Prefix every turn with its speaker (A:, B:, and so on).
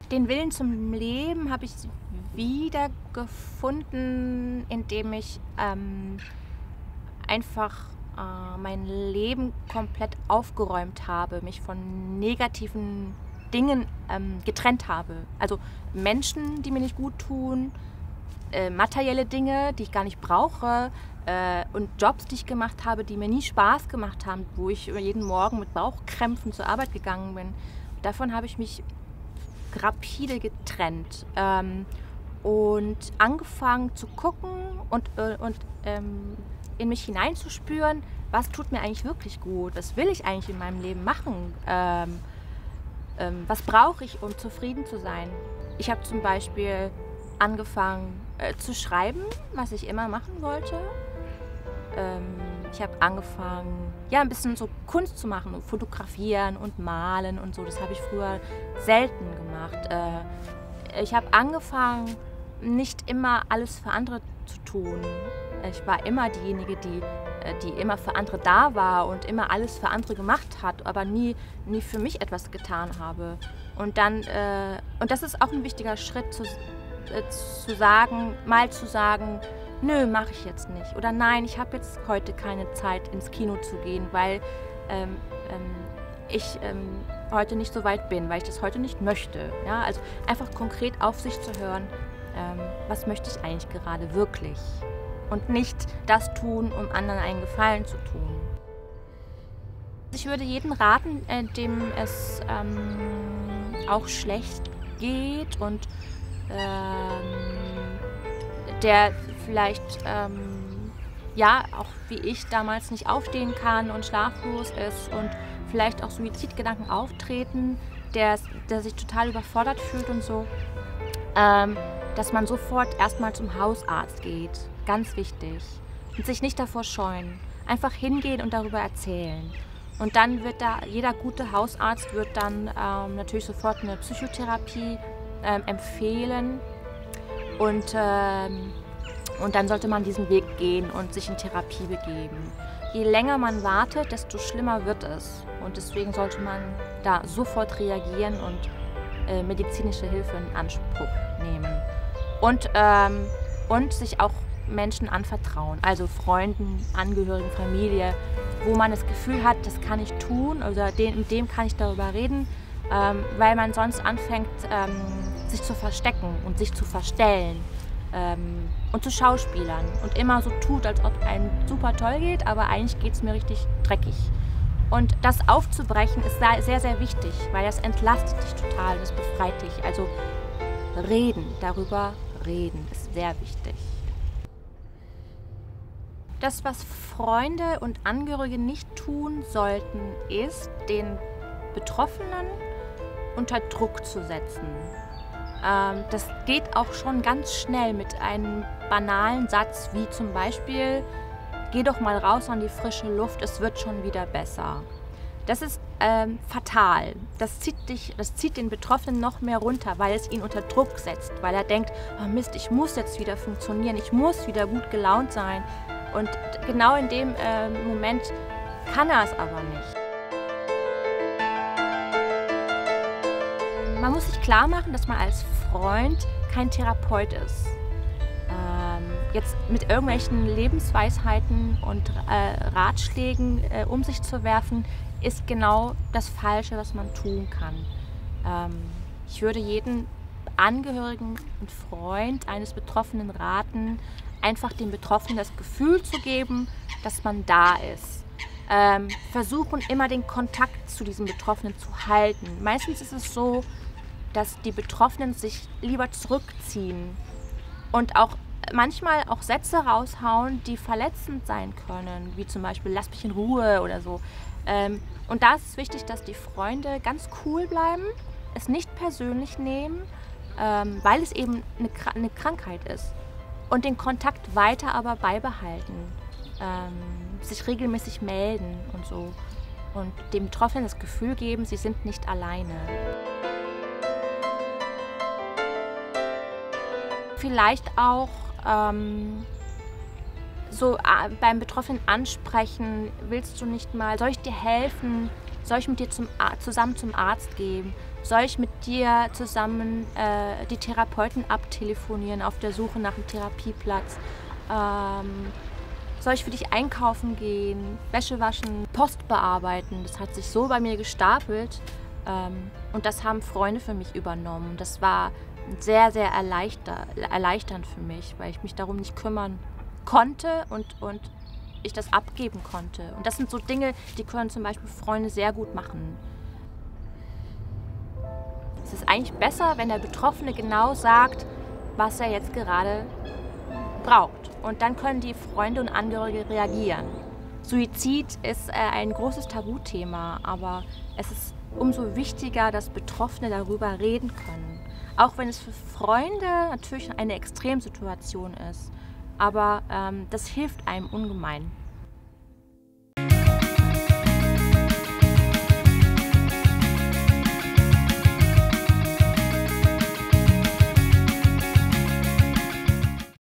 A: Den Willen zum Leben habe ich wiedergefunden, indem ich einfach mein Leben komplett aufgeräumt habe, mich von negativen Dingen getrennt habe. Also Menschen, die mir nicht gut tun, materielle Dinge, die ich gar nicht brauche, und Jobs, die ich gemacht habe, die mir nie Spaß gemacht haben, wo ich jeden Morgen mit Bauchkrämpfen zur Arbeit gegangen bin. Davon habe ich mich rapide getrennt und angefangen zu gucken und in mich hineinzuspüren, was tut mir eigentlich wirklich gut, was will ich eigentlich in meinem Leben machen, was brauche ich, um zufrieden zu sein. Ich habe zum Beispiel angefangen zu schreiben, was ich immer machen wollte. Ich habe angefangen, ja, ein bisschen so Kunst zu machen, und fotografieren und malen und so. Das habe ich früher selten gemacht. Ich habe angefangen, nicht immer alles für andere zu tun. Ich war immer diejenige, die immer für andere da war und immer alles für andere gemacht hat, aber nie für mich etwas getan habe. Und das ist auch ein wichtiger Schritt, zu sagen, nö, mache ich jetzt nicht. Oder nein, ich habe jetzt heute keine Zeit, ins Kino zu gehen, weil ich heute nicht so weit bin, weil ich das heute nicht möchte. Ja? Also einfach konkret auf sich zu hören, was möchte ich eigentlich gerade wirklich? Und nicht das tun, um anderen einen Gefallen zu tun. Ich würde jedem raten, dem es auch schlecht geht und der vielleicht ja auch wie ich damals nicht aufstehen kann und schlaflos ist und vielleicht auch Suizidgedanken auftreten, der sich total überfordert fühlt und so, dass man sofort erstmal zum Hausarzt geht. Ganz wichtig. Und sich nicht davor scheuen. Einfach hingehen und darüber erzählen. Und dann wird jeder gute Hausarzt wird dann natürlich sofort eine Psychotherapie empfehlen. Und dann sollte man diesen Weg gehen und sich in Therapie begeben. Je länger man wartet, desto schlimmer wird es. Und deswegen sollte man da sofort reagieren und medizinische Hilfe in Anspruch nehmen. Und sich auch Menschen anvertrauen, also Freunden, Angehörigen, Familie, wo man das Gefühl hat, das kann ich tun oder mit dem kann ich darüber reden, weil man sonst anfängt, sich zu verstecken und sich zu verstellen und zu schauspielern und immer so tut, als ob einem super toll geht, aber eigentlich geht es mir richtig dreckig. Und das aufzubrechen ist sehr, sehr wichtig, weil das entlastet dich total, das befreit dich. Also darüber reden ist sehr wichtig. Das, was Freunde und Angehörige nicht tun sollten, ist, den Betroffenen unter Druck zu setzen. Das geht auch schon ganz schnell mit einem banalen Satz, wie zum Beispiel, geh doch mal raus an die frische Luft, es wird schon wieder besser. Das ist fatal. Das zieht den Betroffenen noch mehr runter, weil es ihn unter Druck setzt, weil er denkt, oh Mist, ich muss jetzt wieder funktionieren, ich muss wieder gut gelaunt sein. Und genau in dem Moment kann er es aber nicht. Man muss sich klar machen, dass man als Freund kein Therapeut ist. Jetzt mit irgendwelchen Lebensweisheiten und Ratschlägen um sich zu werfen, ist genau das Falsche, was man tun kann. Ich würde jedem Angehörigen und Freund eines Betroffenen raten, einfach dem Betroffenen das Gefühl zu geben, dass man da ist. Versuchen immer den Kontakt zu diesem Betroffenen zu halten. Meistens ist es so, dass die Betroffenen sich lieber zurückziehen und auch manchmal auch Sätze raushauen, die verletzend sein können, wie zum Beispiel lass mich in Ruhe oder so. Und da ist es wichtig, dass die Freunde ganz cool bleiben, es nicht persönlich nehmen, weil es eben eine Krankheit ist. Und den Kontakt weiter aber beibehalten, sich regelmäßig melden und so. Und dem Betroffenen das Gefühl geben, sie sind nicht alleine. Vielleicht auch beim Betroffenen ansprechen, willst du nicht mal, soll ich dir helfen, soll ich mit dir zusammen zum Arzt gehen? Soll ich mit dir zusammen die Therapeuten abtelefonieren auf der Suche nach einem Therapieplatz? Soll ich für dich einkaufen gehen, Wäsche waschen, Post bearbeiten? Das hat sich so bei mir gestapelt und das haben Freunde für mich übernommen. Das war sehr, sehr erleichternd für mich, weil ich mich darum nicht kümmern konnte und ich das abgeben konnte. Und das sind so Dinge, die können zum Beispiel Freunde sehr gut machen. Es ist eigentlich besser, wenn der Betroffene genau sagt, was er jetzt gerade braucht. Und dann können die Freunde und Angehörige reagieren. Suizid ist ein großes Tabuthema, aber es ist umso wichtiger, dass Betroffene darüber reden können. Auch wenn es für Freunde natürlich eine Extremsituation ist. Aber das hilft einem ungemein.